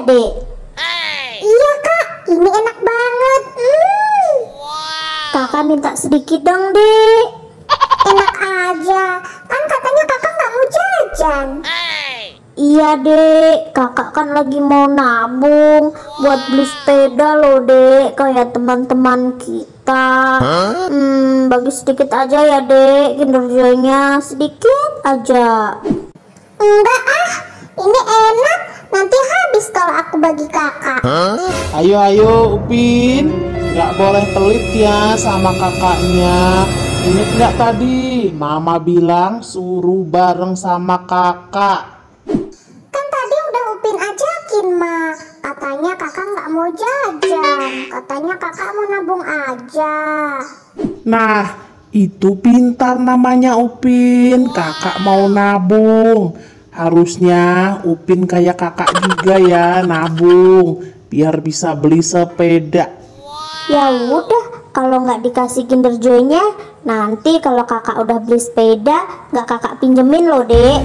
Dek? Iya Kak, ini enak banget. Kakak minta sedikit dong Dek. Enak aja, kan katanya kakak nggak mau jajan. Iya Dek, kakak kan lagi mau nabung buat beli sepeda loh Dek, kayak teman-teman kita. Bagi sedikit aja ya Dek, Kinder Joy-nya sedikit aja. Enggak ah, ini enak, nanti habis kalau aku bagi kakak. Ayo Upin, nggak boleh pelit ya sama kakaknya. Ingat nggak tadi mama bilang suruh bareng sama kakak. Kan tadi udah Upin ajakin Ma, katanya kakak nggak mau jajan, katanya kakak mau nabung aja. Nah, itu pintar namanya Upin. Kakak mau nabung. Harusnya Upin kayak kakak juga ya, nabung biar bisa beli sepeda. Ya udah, kalau nggak dikasih Kinder Joy-nya, nanti kalau kakak udah beli sepeda, nggak kakak pinjemin loh Dek.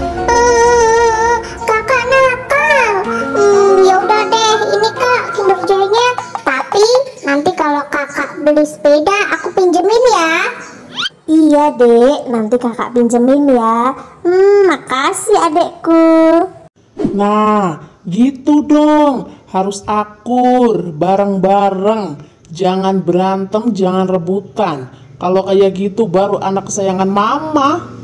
Kakak nakal. Ya udah deh, ini Kak Kinder Joy-nya. Tapi nanti kalau kakak beli sepeda, aku pinjemin ya. Iya Dek, nanti kakak pinjemin ya. Makasih adekku. Nah, gitu dong. Harus akur, bareng-bareng. Jangan berantem, jangan rebutan. Kalau kayak gitu baru anak kesayangan mama.